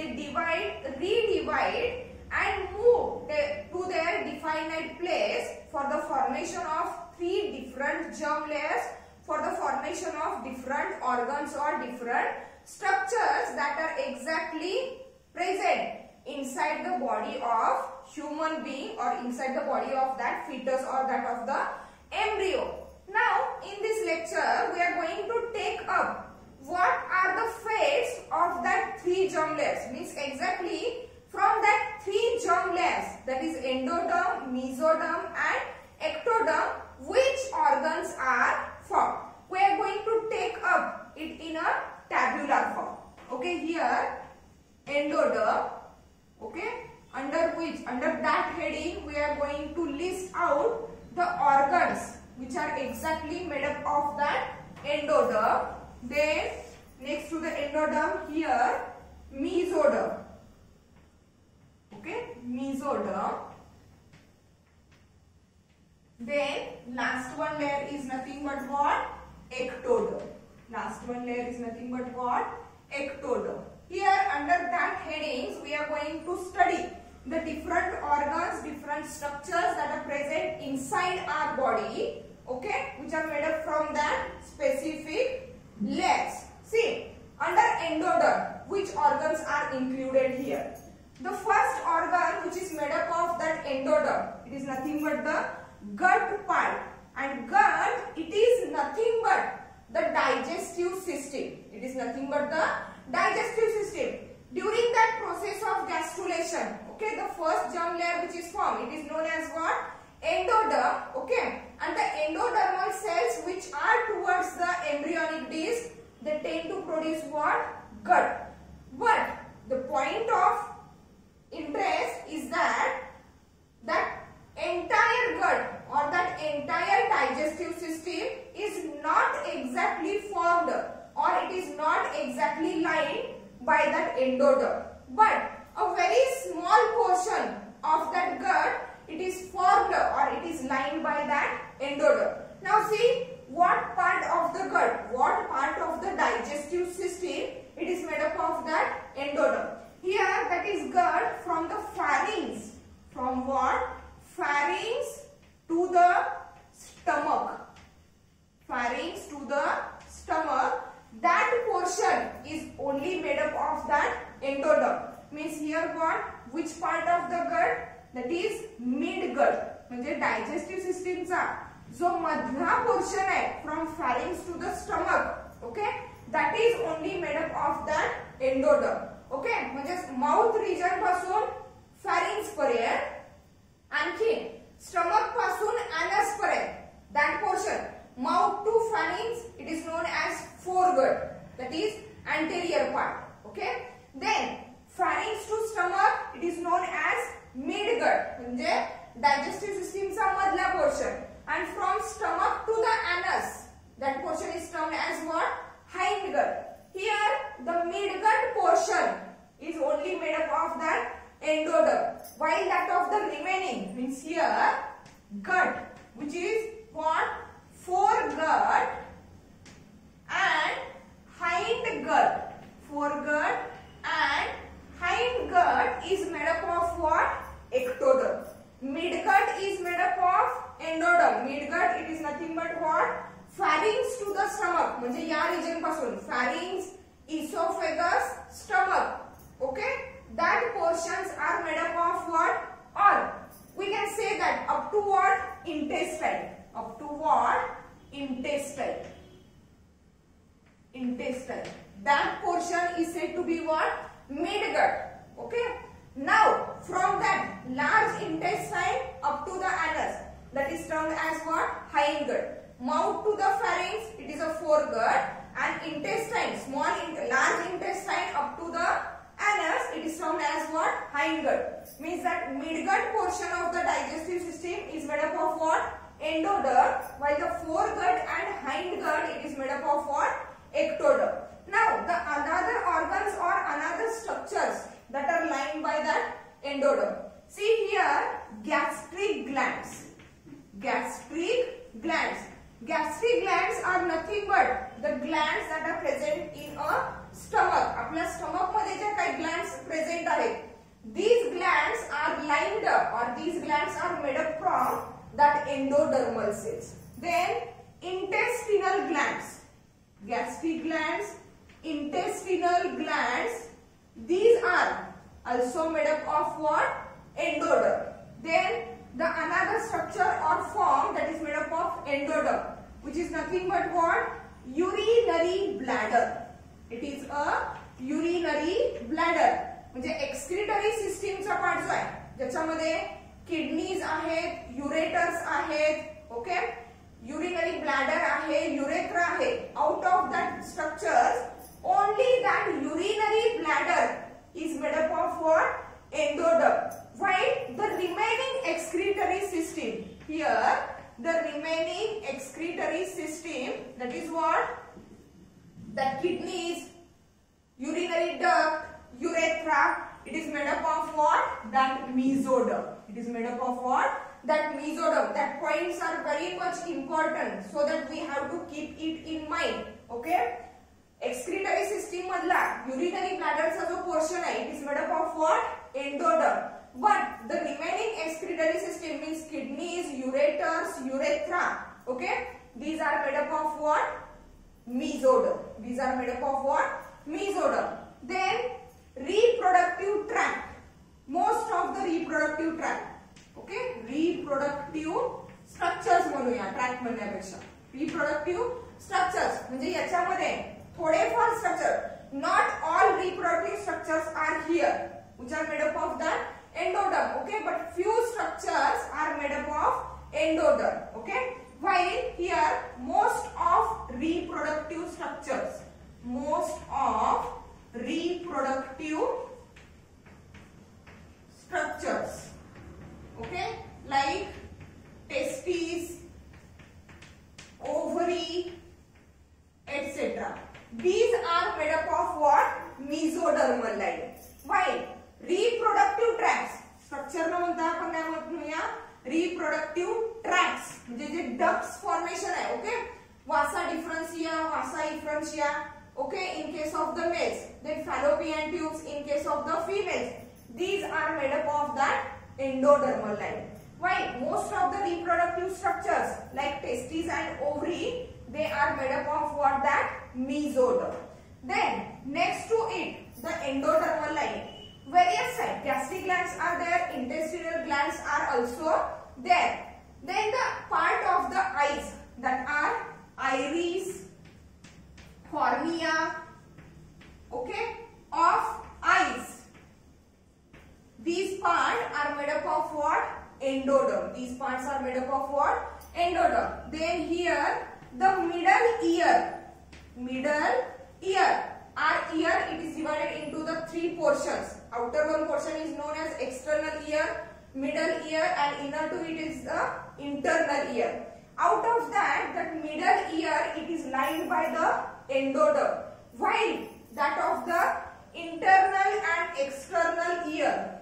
they divide, redivide and move to their definite place for the formation of three different germ layers, for the formation of different organs or different structures that are exactly present inside the body of human being or inside the body of that fetus or that of the embryo. Now in this lecture we are going to take up what are the fates of that three germ layers, means exactly from that three germ layers, that is endoderm, mesoderm and ectoderm, which organs are formed. We are going to take up it in a tabular form. Okay, here endoderm, okay, under that heading we are going to list out the organs which are exactly made up of that endoderm. Then next to the endoderm here mesoderm, okay, mesoderm. Then last one layer is nothing but what? Ectoderm. Last one layer is nothing but what? Ectoderm. Here under that headings we are going to study the different organs, different structures that are present inside our body, okay, which are made up from that specific layers. See, under endoderm, which organs are included here? The first organ which is made up of that endoderm, it is nothing but the gut part, and gut, it is nothing but the digestive system. It is nothing but the digestive system. During that process of gastrulation, okay, the first germ layer which is formed, it is known as what? Endoderm, okay, and the endodermal cells which are towards the embryonic disc, they tend to produce what? Gut. But the point of interest is that entire gut or that entire digestive system is not exactly formed or it is not exactly lined by that endoderm, but a very small portion of that gut, it is formed or it is lined by that endoderm. Now see, what part of the gut, what part of the digestive system, it is made up of that endoderm. Here that is gut from the pharynx, from what? Pharynx to the stomach. Pharynx to the stomach, that portion is only made up of that endoderm. Means here what? Which part of the gut? That is mid gut. म्हणजे digestive system चा जो मधला portion आहे from pharynx to the stomach, okay, that is only made up of that endoderm. Okay, म्हणजे mouth region पासून pharynx पर्यंत, आणखी stomach पासून anus पर्यंत, that portion mouth to pharynx, it is known as foregut, that is anterior part. Okay, then pharynx to stomach, it is known as midgut, म्हणजे digestive system चा मधला portion, and from stomach to the anus, that portion is termed as what? Hindgut. Here the midgut portion is only made up of that endoderm, while that of the remaining, means here gut, which is what? Foregut and hindgut. Foregut and hindgut is made up of what? Ectoderm. Midgut is made up of endoderm. Midgut, it is nothing but what? Pharynx to the stomach, म्हणजे या region पासून pharynx, esophagus, stomach, okay, that portions are made up of what? Or we can say that up to what? Intestine. Up to what? Intestine. Intestine. That portion is said to be what? Midgut. Okay. Now from that large intestine up to the anus, that is termed as what? Hindgut. Mouth to the pharynx, it is a foregut, and intestine, large intestine up to the anus, it is termed as what? Hindgut. Means that midgut portion of the digestive system is made up of what? Endoderm, while the foregut and hindgut, it is made up of what? Ectoderm. Now the another organs or another structures that are lined by that endoderm. See here, gastric glands. Gastric glands. Gastric glands are nothing but the glands that are present in a stomach. आपल्या stomach मध्ये जे काही glands present glands are made up from that endodermal cells. Then intestinal glands, gastric glands, intestinal glands, these are also made up of what? Endoderm. Then the another structure or form that is made up of endoderm, which is nothing but what? Urinary bladder. It is a urinary bladder. म्हणजे excretory सिस्टीमचा part जो आहे ज्याच्यामध्ये kidneys आहेत, ureters आहेत, okay, urinary bladder आहे, urethra आहे. Out of that structures only that urinary bladder is made up of what? Endoderm. While the remaining excretory system, here the remaining excretory system, that is what? The kidneys, urinary duct, urethra, it is made up of what? That mesoderm. It is made up of what? That mesoderm. That points are very much important, so that we have to keep it in mind. Okay? Excretory system madla urinary bladder चा जो portion आहे, it is made up of what? Endoderm. But the remaining excretory system means kidneys, ureters, urethra. Okay? These are made up of what? Mesoderm. These are made up of what? Mesoderm. Then reproductive tract. Most of the reproductive tract. Okay? Reproductive structures म्हणूया tract म्हणण्यापेक्षा. Reproductive structures म्हणजे याच्यामध्ये थोडेफार structure. Not all reproductive structures are here, which are made up of that endoderm. Okay, but few structures are made up of endoderm. Okay, while here most of reproductive structures, okay, like testes, ovary, etc. These are made up of what? Mesodermal line. While reproductive tracts, structure ना म्हणता आपण काय म्हणूया? Reproductive tracts म्हणजे जे ducts formation आहे, okay? Vasa differentia, vasa efflorescens, okay, in case of the males. Then fallopian tubes in case of the females. These are made up of that endodermal line. While most of the reproductive structures like testes and ovary, they are made up of what? That mesoderm. Then next to it, the endodermal line. Various sides, gastric glands are there, intestinal glands are also there. Then the part of the eyes that are iris, cornea, okay, of eyes. These parts are made up of what? Endoderm. These parts are made up of what? Endoderm. Then here the middle ear. Our ear, it is divided into the three portions. Outer one portion is known as external ear, middle ear, and inner to it is the internal ear. Out of that middle ear, it is lined by the endoderm, while that of the internal and external ear,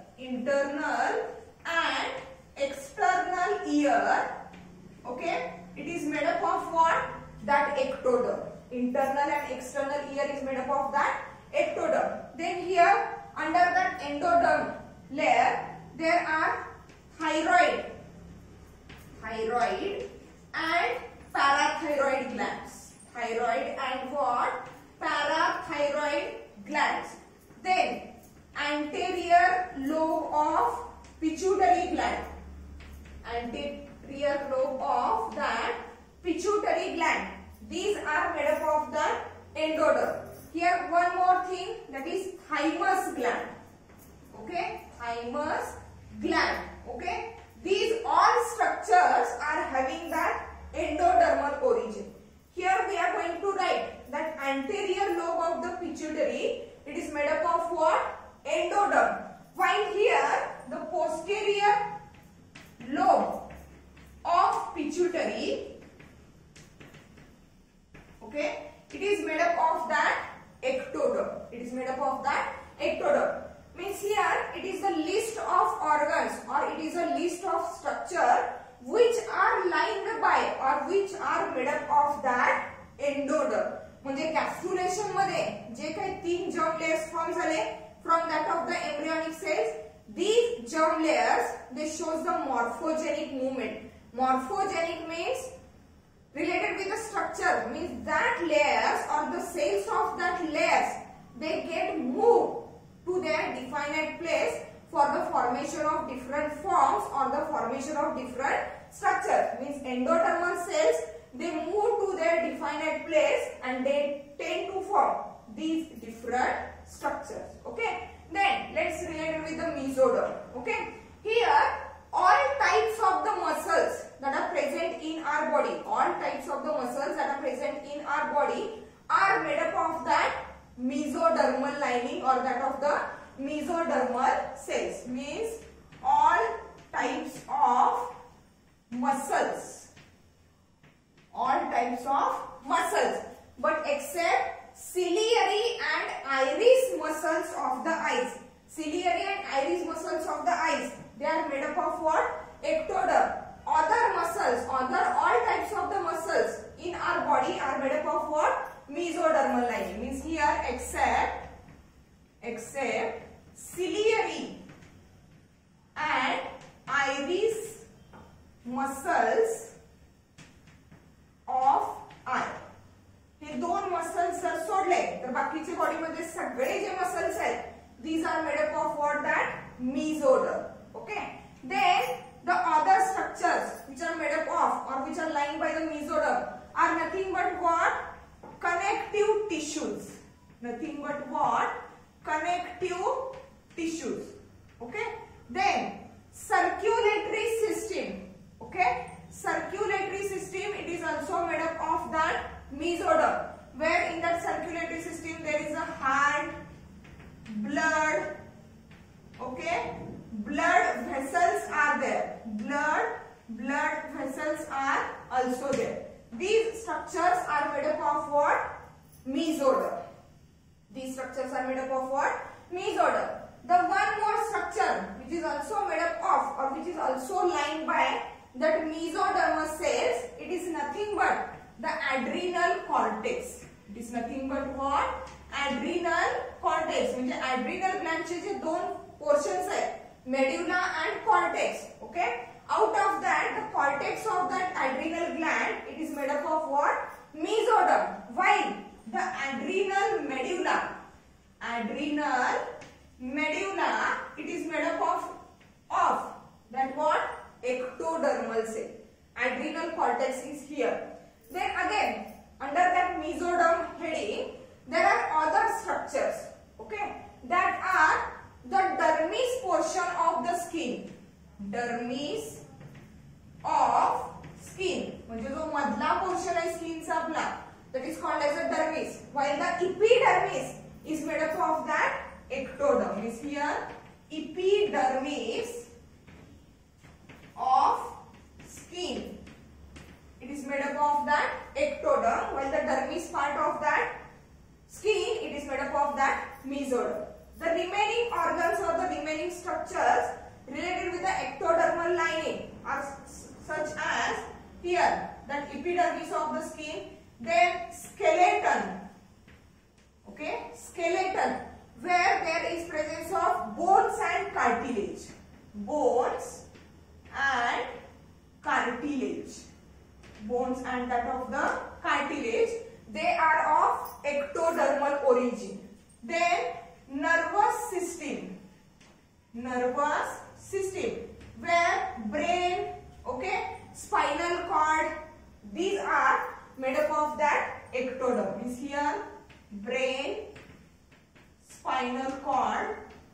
okay, it is made up of what? That ectoderm. Internal and external ear is made up of that ectoderm. Then here under that endoderm layer there are thyroid and parathyroid glands. Thyroid and what? Parathyroid glands. Then anterior lobe of pituitary gland. Anterior lobe of that pituitary gland. These are made up of the endoderm. Here one more thing, that is thymus gland. Okay, thymus gland. Okay, these all structures are having that endodermal origin. Here we are going to write that anterior lobe of the pituitary, it is made up of what? Endoderm. While here the posterior lobe of pituitary, okay, it is made up of that ectoderm. It is made up of that ectoderm. Means here it is a list of organs or it is a list of structure which are lined by or which are made up of that endoderm. म्हणजे कॅप्सुलेशन मध्ये जे काही तीन germ layers form झाले from that of the embryonic cells, these germ layers, they shows the morphogenic movement. Morphogenic means related with the structure, means that layers or the cells of that layers, they get moved to their definite place for the formation of different forms or the formation of different structures. Means endodermal cells, they move to their definite place and they tend to form these different structures. Okay. Then let's relate it with the mesoderm. Okay. Here all types of the muscles that are present in our body, all types of the muscles that are present in our body are made up of that mesodermal lining or that of the mesodermal cells. Means all types of muscles, but except ciliary and iris muscles of the eyes. Ciliary and iris muscles of the eyes, they are made up of what? Ectoderm. Other muscles, all types of the muscles in our body are made up of what? Mesodermal lining. Means here except ciliary and iris muscles of eye. हे दोन muscles जर सोडले तर बाकीचे body मध्ये सगळे जे muscles आहेत, these are made up of what? That mesoderm. Okay. Then the other structures which are made up of or which are lying by the mesoderm are nothing but what? Connective tissues. Nothing but what? Connective tissues. Okay. Then circulatory system. Okay. Circulatory system, it is also made up of that mesoderm, where in that circulatory system there is a heart, blood. Okay. Blood vessels are there. Blood vessels are also there. These structures are made up of what? Mesoderm. These structures are made up of what? Mesoderm. The one more structure which is also made up of or which is also lined by that mesodermal cells, it is nothing but the adrenal cortex. It is nothing but what? Adrenal cortex. म्हणजे adrenal gland चे जे दोन portions आहेत, medulla and cortex. Okay. Out of that, the cortex of that adrenal gland, it is made up of what? Mesoderm. While the adrenal medulla, it is made up of that what? Ectodermal cell. Adrenal cortex is here. Then again, under that mesoderm heading, there are other structures. Okay, that are the dermis portion of the skin. Dermis of skin. म्हणजे जो मधला portion आहे स्किनचा आपला, that is called as a dermis. While the epidermis is made up of that ectoderm. Is here epidermis of skin. It is made up of that ectoderm, while the dermis part of that skin, it is made up of that mesoderm. The remaining organs or the remaining structures related with the ectodermal lining are such as here that epidermis of the skin, then skeleton. Okay, skeleton, where there is presence of bones and cartilage. Bones and cartilage. Bones and that of the cartilage, they are of ectodermal origin. Then nervous system, where brain, okay, spinal cord, these are made up of that ectoderm. Is here brain, spinal cord,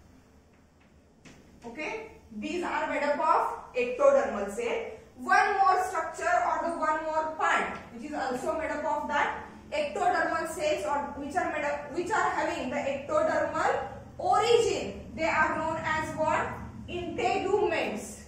okay, these are made up of ectodermal cell. One more structure or the one more part which is also made up of that ectodermal cells or which are having the ectodermal origin. They are known as what? Integuments.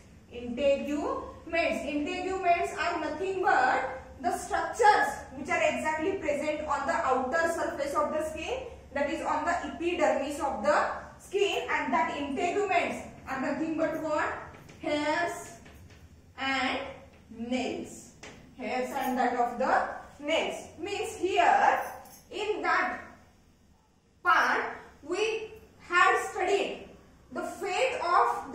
Integuments are nothing but the structures which are exactly present on the outer surface of the skin, that is on the epidermis of the skin, and that integuments are nothing but what? Hairs and nails. Hairs and that of the nails. Means here in that part we had studied the fate of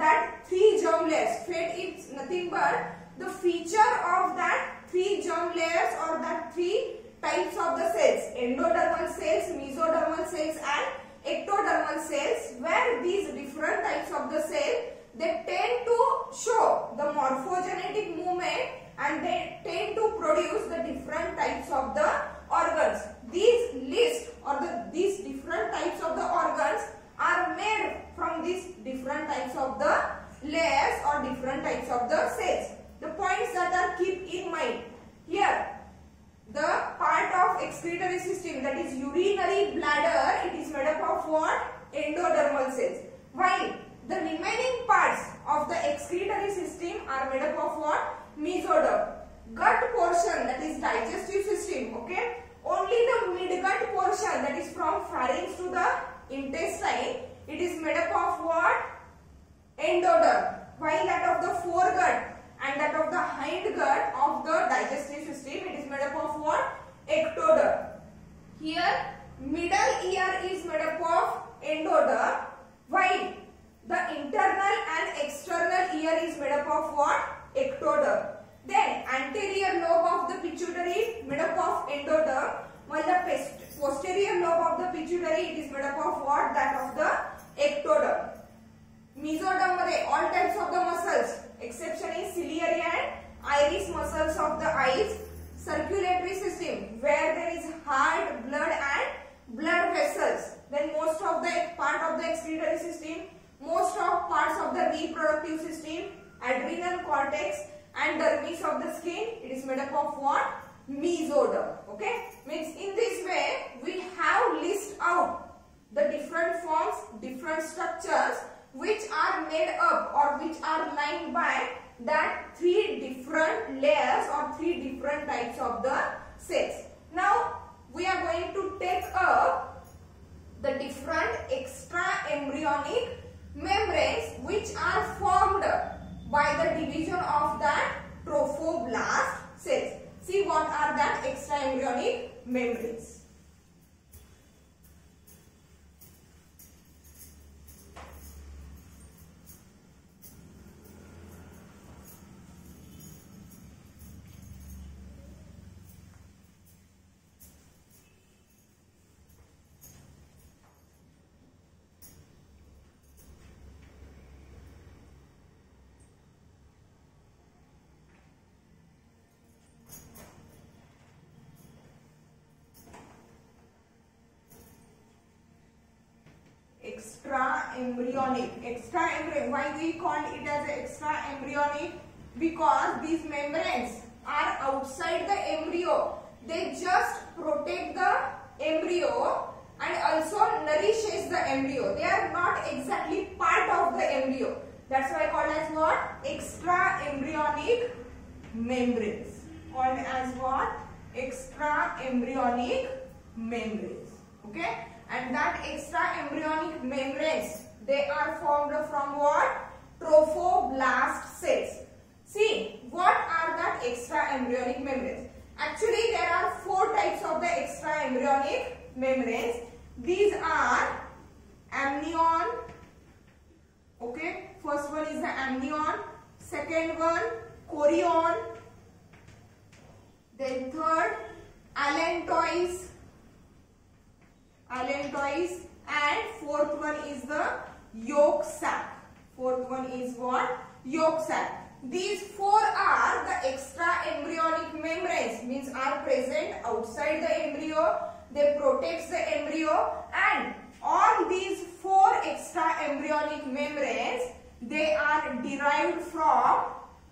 nothing but the feature of that three germ layers or that three types of the cells: endodermal cells, mesodermal cells and ectodermal cells, where these different types of the cell, they tend to show the morphogenetic movement and they tend to produce the different types of the organs. These list or these different types of the organs are made from these different types of the layers or different types of the cells. The points that are keep in mind here: the part of excretory system, that is urinary bladder, it is made up of what? Endodermal cells. While the remaining parts of the excretory system are made up of what? Mesoderm. Gut portion, that is digestive system, okay? Only the midgut portion, that is from pharynx to the intestine, it is made up of what? Endoderm. While that of the foregut and that of the hindgut of the digestive system, it is made up of what? Ectoderm. Here middle ear is made up of endoderm, while the internal and external ear is made up of what? Ectoderm. Then anterior lobe of the pituitary made up of endoderm, while the posterior lobe of the pituitary, it is made up of what? That of the ectoderm. Mesoderm मध्ये all types of the muscles, exception is ciliary and iris muscles of the eyes. Circulatory system, where there is heart, blood and blood vessels. Then most of the part of the excretory system, most of parts of the reproductive system, adrenal cortex and dermis of the skin, it is made up of what? Mesoderm. Okay, means in this way we have list out the different forms, different structures which are made up or which are lined by that three different layers or three different types of the cells. Now we are going to take up the different extra embryonic membranes which are formed by the division of that trophoblast cells. See what are that extra embryonic membranes. Extra embryonic. Why we call it as extra embryonic? Because these membranes are outside the embryo. They just protect the embryo and also nourishes the embryo. They are not exactly part of the embryo. That's why called as what? Extra embryonic membranes. Called as what? Extra embryonic membranes. Okay? And that extra embryonic membranes, they are formed from what? Trophoblast cells. See, what are that extra embryonic membranes? Actually, there are four types of the extra embryonic membranes. These are amnion. Okay, first one is the amnion. Second one, chorion. Then third, allantois. And fourth one is the yolk sac. Fourth one is what? Yolk sac. These four are the extra embryonic membranes, means are present outside the embryo. They protect the embryo, and all these four extra embryonic membranes, they are derived from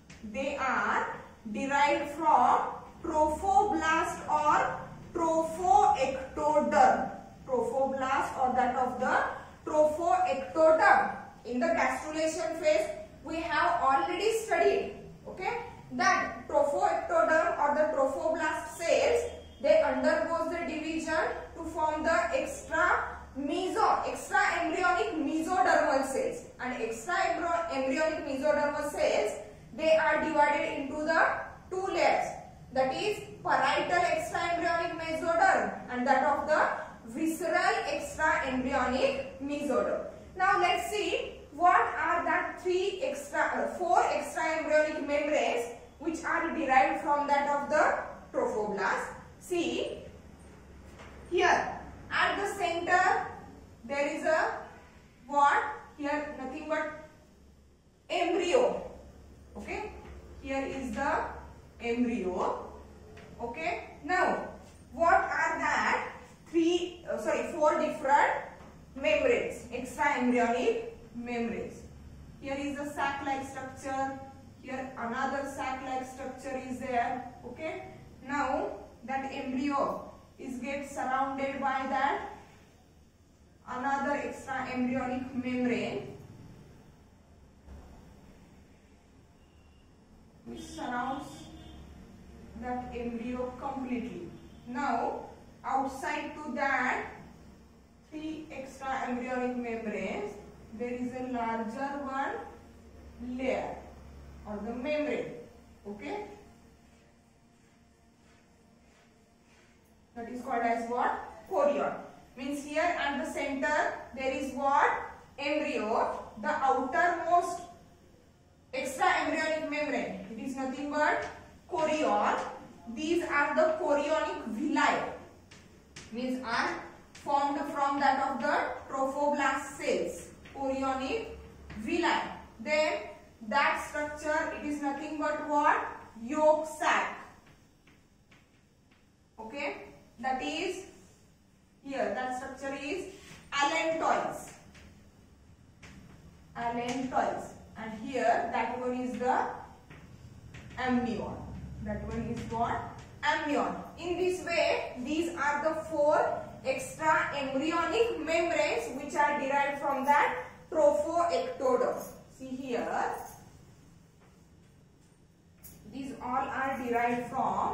trophoblast or trophoectoderm. Trophoblast or that of the trophoectoderm. In the gastrulation phase, we have already studied, okay, that trophoectoderm or the trophoblast cells, they undergoes the division to form the extra embryonic mesodermal cells. And extra embryonic mesodermal cells, they are divided into the two layers, that is parietal extra embryonic mesoderm and that of the visceral extra embryonic mesoderm. Now let's see what are that four extra embryonic membranes which are derived from that of the trophoblast. See here at the center there is a what? Here nothing but embryo. Okay, here is the embryo. Okay, now what are that? Four different membranes, extra embryonic membranes. Here is a sac-like structure. Here another sac-like structure is there. Okay, now that embryo is get surrounded by that another extra embryonic membrane which surrounds that embryo completely. Now outside to that three extra embryonic membranes there is a larger one layer or the membrane. Okay, that is called as what? Chorion. Means here at the center there is what? Embryo. The outermost extra embryonic membrane, it is nothing but chorion. These are the chorionic villi, means are formed from that of the trophoblast cells. Chorionic villi. Then that structure, it is nothing but what? Yolk sac. Okay, that is here, that structure is allantois. Allantois. And here that one is the amnion. That one is what? Amnion. In this way, these are the four extra embryonic membranes which are derived from that trophoectoderm. See here, these all are derived from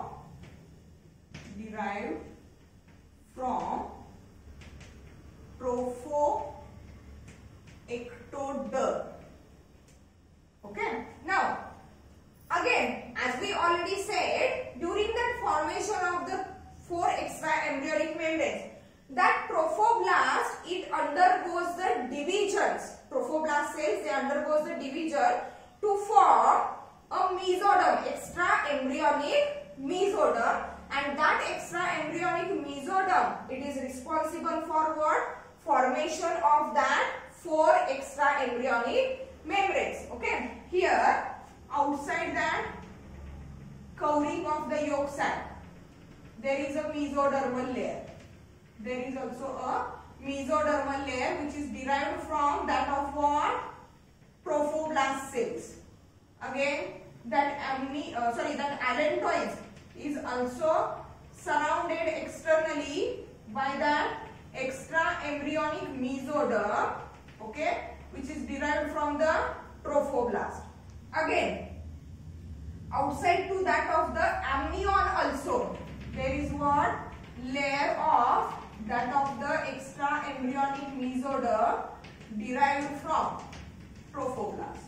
trophoectoderm. Okay. Now, again, as we already said, during that formation of the four extra embryonic membranes, that trophoblast, it undergoes the divisions. Trophoblast cells, they undergoes the division to form a mesoderm, extra embryonic mesoderm, and that extra embryonic mesoderm, it is responsible for what? Formation of that four extra embryonic membranes. Okay, here outside that covering of the yolk sac, there is a mesodermal layer. There is also a mesodermal layer which is derived from that of what? Trophoblast cells. Again, that allantois is also surrounded externally by that extra embryonic mesoderm, okay, which is derived from the trophoblast. Again, outside to that of the amnion also, there is what? Layer of that of the extra embryonic mesoderm derived from trophoblast.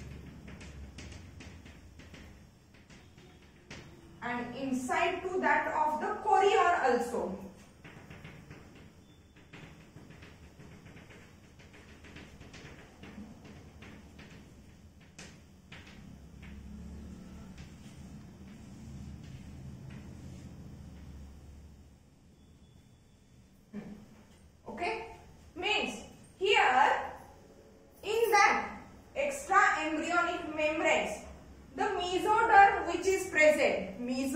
And inside to that of the chorion also. Okay, means here in that extra embryonic membranes, the mesoderm which is present,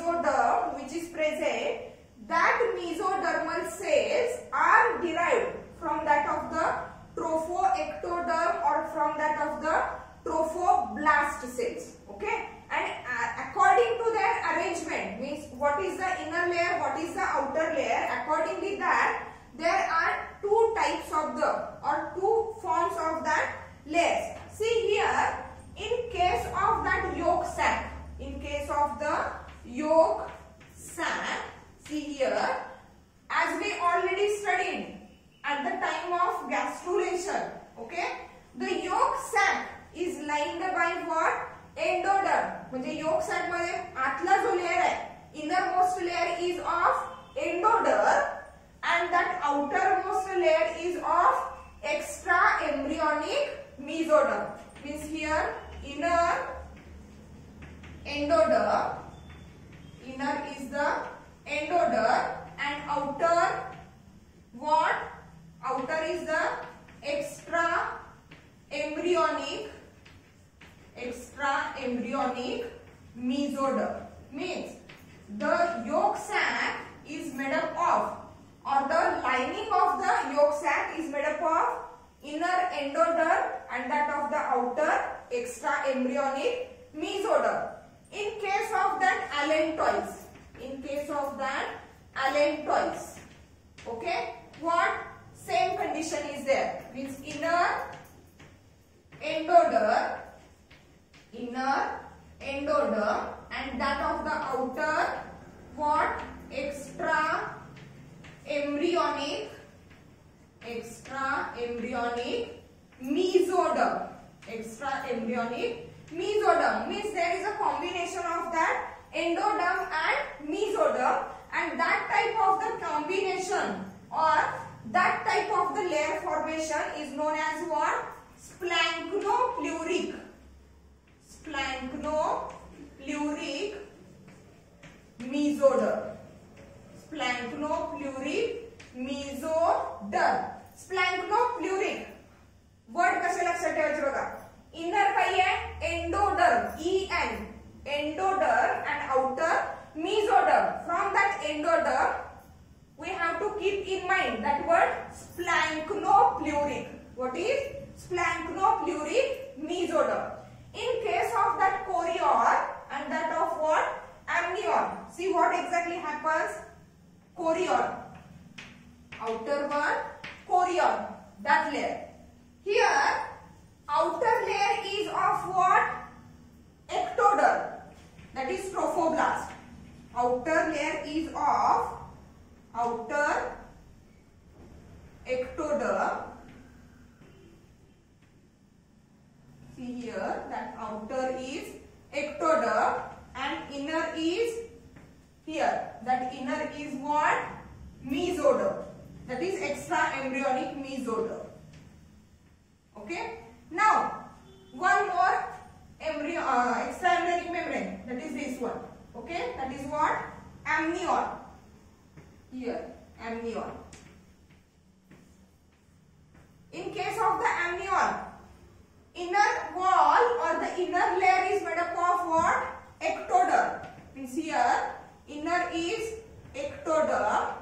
that mesodermal cells are derived from that of the trophoectoderm or from that of the trophoblast cells. Okay, and according to their arrangement, means what is the inner layer, what is the outer layer, accordingly that there are two types of two forms of that layers. See here, in case of that yolk sac, see here, as we already studied at the time of gastrulation, okay, the yolk sac is lined by what? Endoderm. म्हणजे yolk sac मध्ये आतला जो layer आहे, innermost layer is of endoderm and that outermost layer is of extra embryonic mesoderm. means here inner endoderm, inner is the endoderm, and outer what? Outer is the extra embryonic mesoderm. Means the yolk sac is made up of, or the lining of the yolk sac is made up of inner endoderm and that of the outer extra embryonic mesoderm. In case of that allantois, okay, what same condition is there? Means inner endoderm and that of the outer what? Extra embryonic mesoderm. Means there is a combination of that endoderm and mesoderm, and that type of the combination or that type of the layer formation is known as what? Splanchnopleuric mesoderm. Splanchnopleuric word कसे लक्षात ठेवायचे बघा. Inner काय आहे? Endoderm, endoderm and outer mesoderm. From that endoderm we have to keep in mind that word splanchnopleuric. What is splanchnopleuric mesoderm? In case of that chorion and that of what? Amnion. See what exactly happens? Chorion, outer one, chorion, that layer. Here outer layer is of what? Ectoderm, that is trophoblast. Outer layer is of outer ectoderm. See here that outer is ectoderm and inner is here. That inner is what? Mesoderm. That is extra embryonic mesoderm. Okay. Now one more extra embryonic membrane. That is this one. Okay. That is what? Amnion. Here amnion. In case of the amnion, inner wall or the inner layer is made up of what? Ectoderm. Means here inner is ectoderm,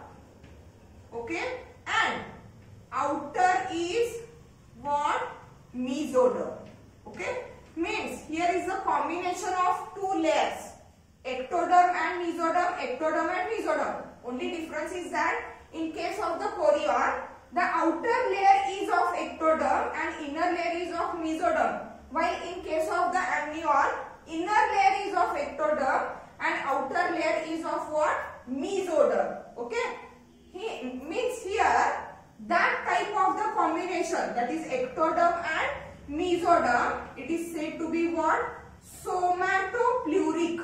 okay, and outer is what? Mesoderm. Okay, means here is the combination of two layers, ectoderm and mesoderm. Only difference is that in case of the chorion, the outer layer is of ectoderm and inner layer is of mesoderm, while in case of the amnion, inner layer is of ectoderm and outer layer is of what? Mesoderm. Okay, means here that type of the combination, that is ectoderm and mesoderm, it is said to be what? Somatopleuric.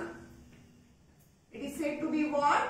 It is said to be what?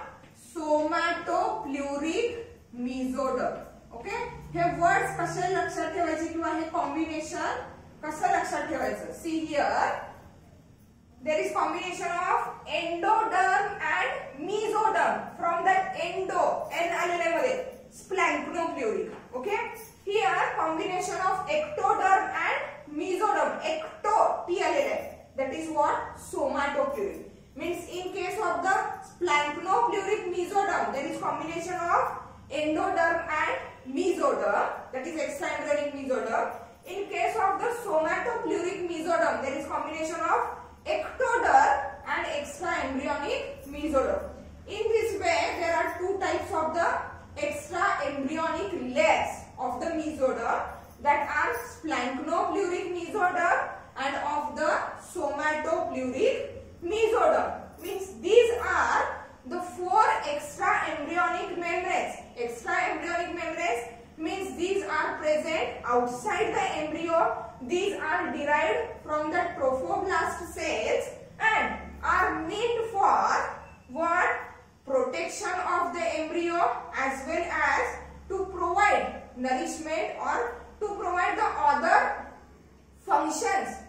Somatopleuric mesoderm. ओके, हे words कसे लक्षात ठेवायचे किंवा हे combination कसं लक्षात ठेवायचं? See here there is combination of endoderm and mesoderm. From that endo N आलेले मध्ये splanchnopleuric. Okay, here combination of ectoderm and mesoderm. Ecto T आलेले आहे, that is what? Somatopleuric. means in case of the splanchnopleuric mesoderm there is combination of endoderm and mesoderm, that is extra embryonic mesoderm. In case of the somatopleuric mesoderm there is combination of ectoderm and extra embryonic mesoderm. In this way there are two types of the extra embryonic layers of the mesoderm, that are splanchnopleuric mesoderm and of the somatopleuric mesoderm. Means these are the four extra embryonic membranes. Extra embryonic membranes means these are present outside the embryo. These are derived from the trophoblast cells and are meant for what? Protection of the embryo as well as to provide nourishment or to provide the other functions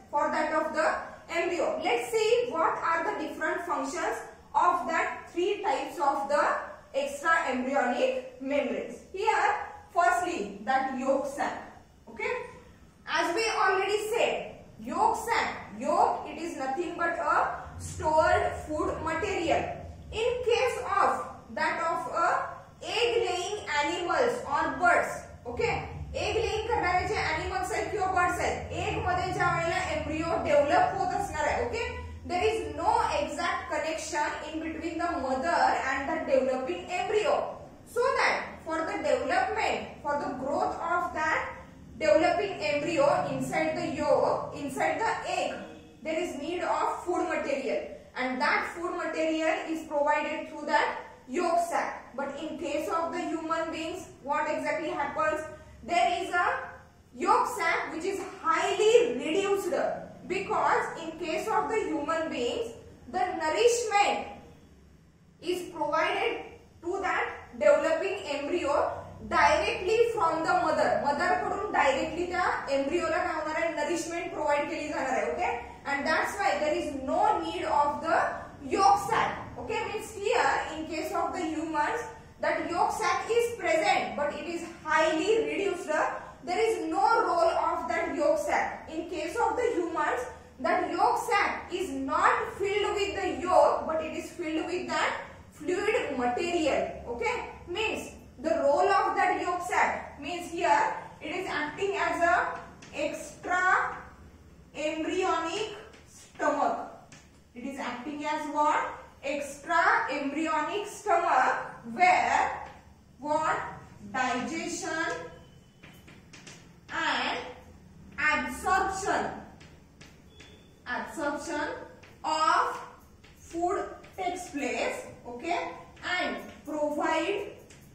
functions of that three types of the extra embryonic membranes. Here, firstly, that yolk sac. Okay, as we already said, yolk sac. Yolk, it is nothing but a stored food material. In case of that of egg-laying animals or birds, okay, egg-laying करणारे जे animals आहेत किंवा birds आहेत, egg मध्ये ज्या वेळेला embryo develop होत असणार आहे, okay, there is no exact connection in between the mother and the developing embryo, so that for the development, for the growth of that developing embryo inside the yolk, inside the egg, there is need of food material, and that food material is provided through that yolk sac. But in case of the human beings, what exactly happens? There is a yolk sac which is highly reduced, because in case of the human beings, the nourishment is provided to that developing embryo directly from the mother. Mother कडून directly त्या embryo ला काय होणार आहे? Nourishment provide केली जाणार आहे. Okay, and that's why there is no need of the yolk sac. Okay, means here in case of the humans, that yolk sac is present, but it is highly reduced. There is no role of that yolk sac. In case of the humans, that yolk sac is not filled with the yolk, but it is filled with that fluid material. Okay, means the role of that yolk sac means here it is acting as a extra embryonic stomach. It is acting as what? Extra embryonic stomach, where what? Digestion and absorption of food takes place. Okay, and provide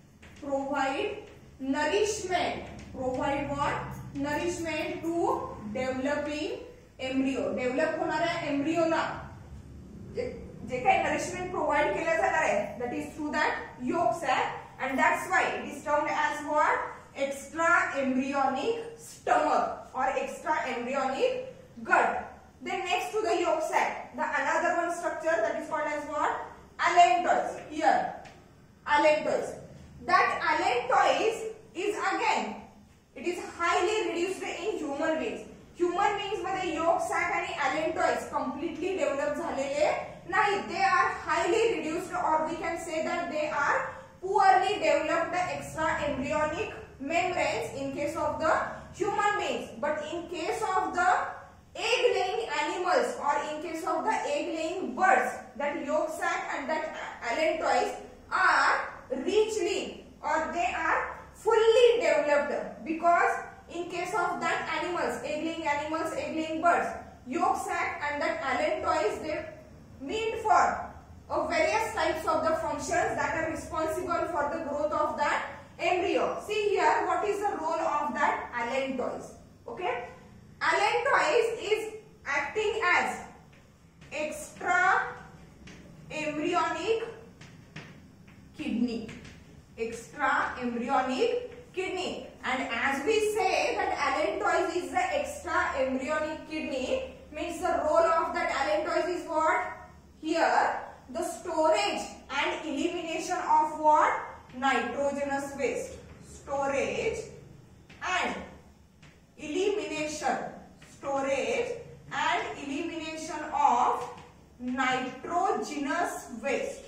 nourishment. Provide what? Nourishment to developing embryo. Develop होणाऱ्या embryo ला जे काही nourishment provide केलं जाणार आहे, that is through that yolk sac, and that's why it is termed as what? Extra embryonic stomach or extra embryonic gut. Then next to the yolk sac, the another one structure that is called as what? Allantois. Here, allantois. That allantois is again, it is highly reduced in human beings. Human beings मध्ये yolk sac आणि allantois completely develop झालेले नाही. They are highly reduced, or we can say that they are poorly developed extra embryonic membranes in case of the human beings. But in case of the egg-laying animals or in case of the egg-laying birds, that yolk sac and that allantois are richly, or they are fully developed, because in case of that animals, egg-laying birds, yolk sac and that allantois, they mean for various types of the functions that are responsible for the growth of that embryo. See here, what is the role of that allantois? Okay, allantois is acting as extra embryonic kidney. Extra embryonic kidney. And as we say that allantois is the extra embryonic kidney, means the role of that allantois is what? Here, the storage and elimination of what? Nitrogenous waste. Storage and elimination. Storage and elimination of nitrogenous waste.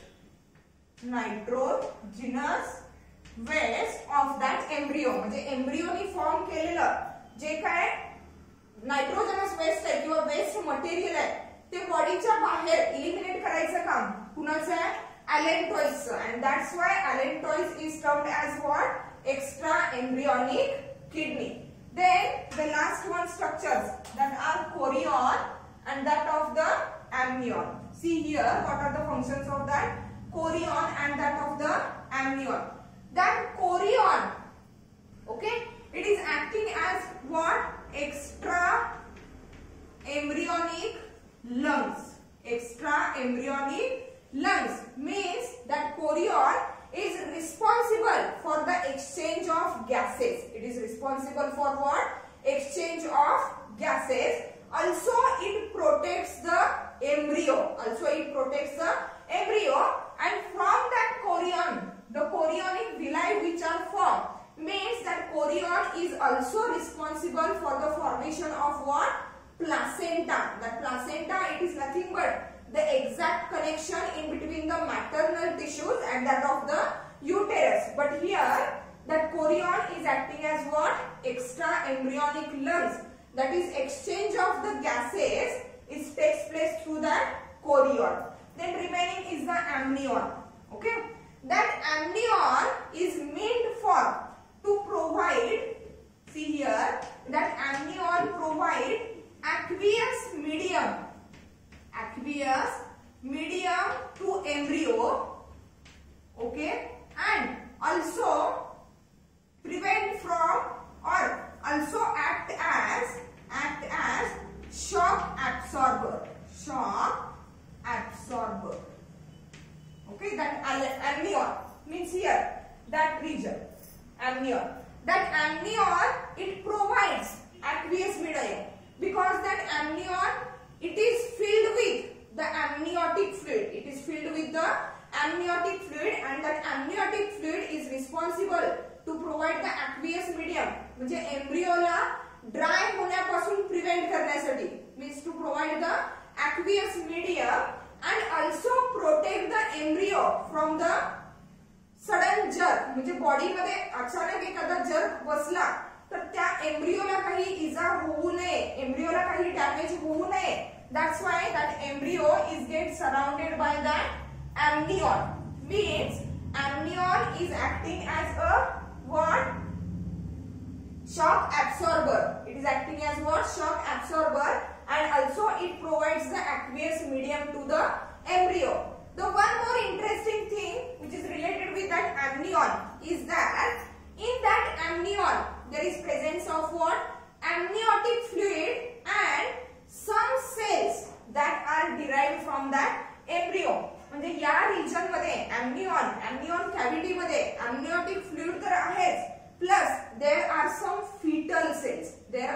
Nitrogenous waste of that embryo. म्हणजे एम्ब्रियोनी form केलेलं जे काय nitrogenous waste आहे किंवा waste material आहे ते बॉडीच्या बाहेर एलिमिनेट करायचं काम कुणाचं आहे? allantois. And that's why allantois is termed as what? Extra embryonic kidney. Then the last one structures that are chorion and that of the amnion. See here, what are the functions of that chorion and that of the amnion? That chorion, okay, it is acting as what? Extra embryonic lungs. Extra embryonic lungs means that chorion is responsible for the exchange of gases. It is responsible for what? Exchange of gases. Also it protects the embryo. Also it protects the placenta. That placenta, it is nothing but the exact connection in between the maternal tissues and that of the uterus. But here that chorion is acting as what? Extra embryonic lungs. That is, exchange of the gases takes place through that chorion. Then remaining is the amnion. Okay, that amnion is meant for to provide, see here, that amnion provide aqueous medium to embryo, okay, and also prevent from or also act as shock absorber. Okay, that amnion means here that region, amnion. That amnion, it provides aqueous medium because that amnion, it is filled with the amniotic fluid. It is filled with the amniotic fluid, and that amniotic fluid is responsible to provide the aqueous medium. म्हणजे एम्ब्रियोला dry होण्यापासून prevent करण्यासाठी, means to provide the aqueous medium and also protect the embryo from the sudden jerk. म्हणजे body मध्ये अचानक एखादा jerk बसला तर त्या एम्ब्रियोला काही इजा होऊ नये, एम्ब्रियोला काही डॅमेज होऊ नये. That's why that embryo is get surrounded by that amnion. Means amnion is acting as a what? Shock absorber. It is acting as what? Shock absorber, and also it provides the aqueous medium to the embryo. The one more interesting thing which is related with that amnion is that in that amnion there is presence of what? Amniotic fluid and some cells that are derived from that embryo. म्हणजे या region मध्ये amnion cavity मध्ये amniotic fluid तर आहेच, plus there are some fetal cells.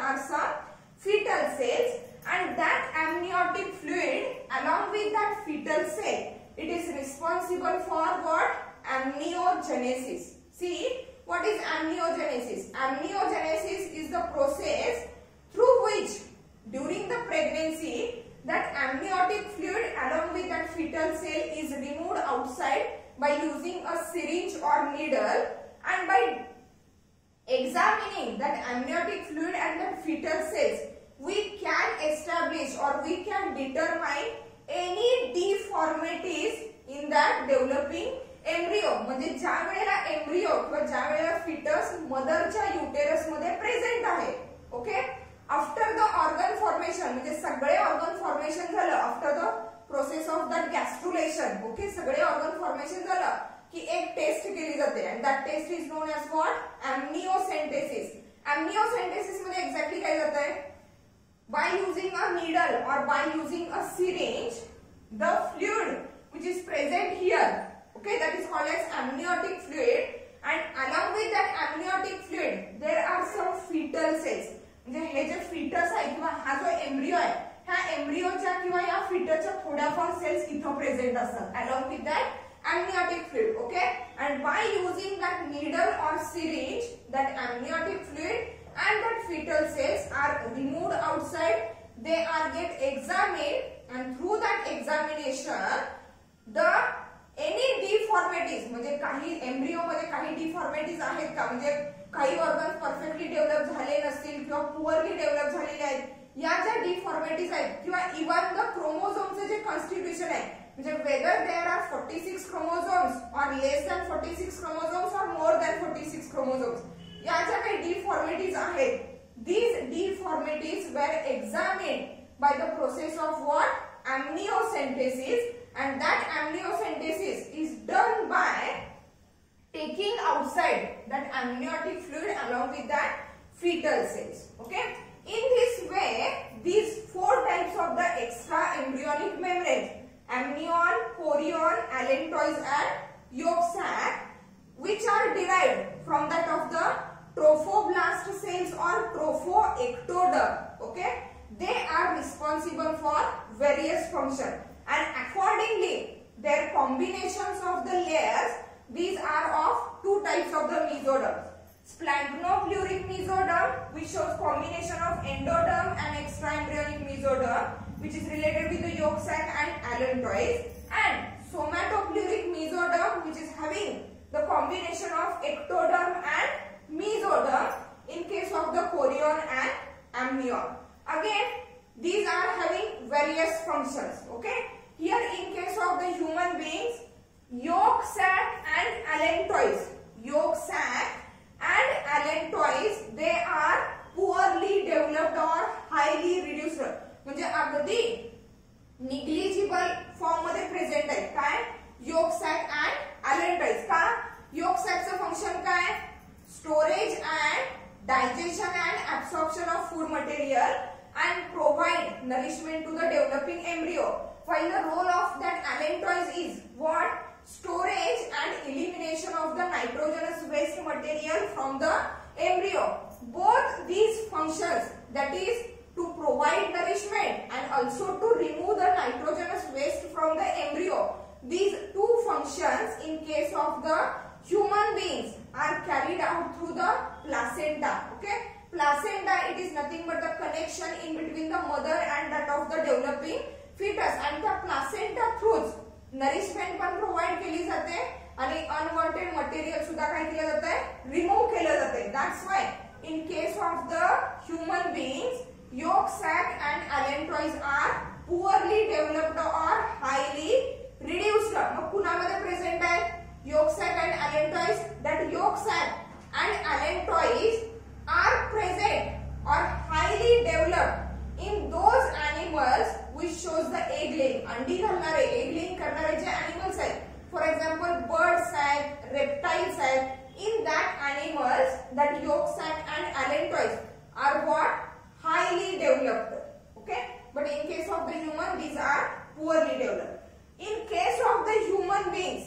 And that amniotic fluid along with that fetal cell, it is responsible for what? Amniogenesis. See, what is amniogenesis? Amniogenesis is the process through which during the pregnancy that amniotic fluid along with that fetal cell is removed outside by using a syringe or needle, and by examining that amniotic fluid and that fetal cells, we can establish or we can determine any deformities in that developing embryo. म्हणजे ज्या वेळेला embryo किंवा ज्या वेळेला fetus मदरच्या uterus मध्ये present आहे, okay, after the organ formation, म्हणजे सगळे ऑर्गन फॉर्मेशन झालं, after the process of that gastrulation, okay, सगळे ऑर्गन फॉर्मेशन झालं की एक टेस्ट केली जाते, and that test is known as what? Amniocentesis. Amniocentesis मध्ये एक्झॅक्टली काय जातंय? By using a needle or by using a syringe, the fluid which is present here, okay, that is called as amniotic fluid, and along with that amniotic fluid there are some fetal cells. म्हणजे हे जे fetus आहे किंवा हा जो embryo आहे, ह्या एम्ब्रियोच्या किंवा या fetusच्या थोड्याफार सेल्स इथं प्रेझेंट असतात along with that amniotic fluid, okay, and by using that needle or syringe, that amniotic fluid and that fetal cells are removed outside. They are get examined, and through that examination the any deformities, म्हणजे काही embryo मध्ये काही deformities आहेत का, म्हणजे काही organ perfectly develop झाले नसतील किंवा पुअरली डेव्हलप झालेले आहेत, या ज्या डिफॉर्मिटीज आहेत किंवा इवन द क्रोमोझोमचे जे कॉन्स्टिट्यूशन आहे, म्हणजे whether there are 46 chromosomes or less than 46 chromosomes or more than 46 chromosomes, या ज्या काही deformities आहेत, these deformities were examined by the process of what? Amniocentesis, and that amniocentesis is done by taking outside that amniotic fluid along with that fetal cells, okay. In this way, these four types of the extra embryonic membranes, amnion, chorion, allantois and yolk sac, which are derived from that of the trophoblast cells or trophoectoderm, okay, they are responsible for various functions, and accordingly their combinations of the layers, these are of two types of the mesoderm. Splagnopluric mesoderm, which shows combination of endoderm and extraembryonic which is related with the yolk sac and allantois, and somatopleuric mesoderm, which is having the combination of ectoderm and mesoderm in case of the chorion and amnion. Again, these are having various functions. Okay, here in case of the human beings, yolk sac and allantois, they are poorly developed or highly reduced. म्हणजे अगदी negligible form मध्ये present आहे. काय? yolk sac and allantois. का? yolk sac चं function काय? Storage and digestion and absorption of food material and provide nourishment to the developing embryo. While the role of that allantois is what? Storage and elimination of the nitrogenous waste material from the embryo. Both these functions, that is to provide nourishment and also to remove the nitrogenous waste from the embryo, these two functions in case of the human beings are carried out through the placenta. Okay, placenta, it is nothing but the connection in between the mother and that of the developing fetus, and the placenta through nourishment पण provide केली जाते आणि unwanted material सुद्धा काय केलं जाते? Remove केलं जाते. That's why in case of the human beings yolk sac and allantois are poorly developed or highly reduced. मग कुणामध्ये प्रेझेंट आहे? yolk sac and allantois. That yolk sac and allantois are present or highly developed in those animals which shows the egg laying. अंडी घालणारे, egg laying करणारे जे animals आहेत, for example bird sac, reptile sac, in that animals that yolk sac and allantois are what? Highly developed. Okay, but in case of the human, these are poorly developed. In case of the human beings,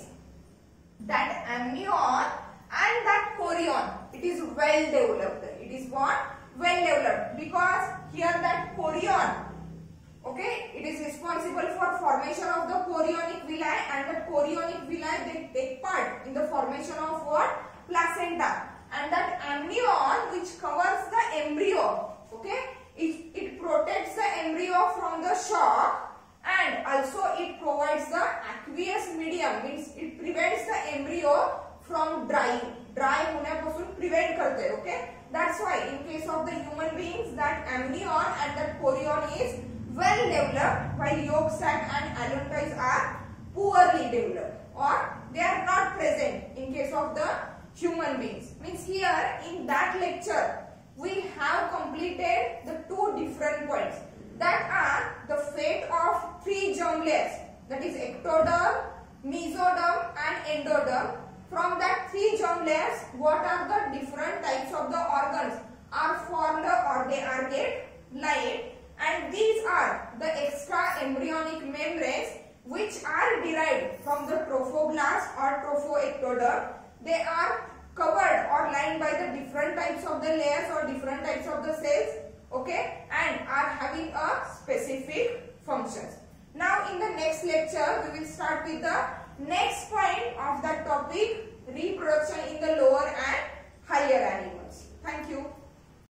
that amnion and that chorion, it is well developed. It is what? Well developed, because here that chorion, okay, it is responsible for formation of the chorionic villi, and the chorionic villi, they take part in the formation of what? Placenta. And that amnion, which covers the embryo, okay, it protects the embryo from the shock, and also it provides the aqueous medium, means it prevents the embryo from drying. Dry होण्यापासून prevent करते. Okay, that's why in case of the human beings, that amnion and that chorion is well developed, while yolk sac and allantois are poorly developed, or they are not present in case of the human beings. Means here in that lecture we have completed the two different points, that are the fate of three germ layers, that is ectoderm, mesoderm and endoderm. From that three germ layers, what are the different types of the organs are formed or they are get lined, and these are the extra embryonic membranes which are derived from the trophoblast or trophoectoderm. They are covered or lined by the different types of the layers or different types of the cells, okay, and are having a specific functions. Now in the next lecture we will start with the next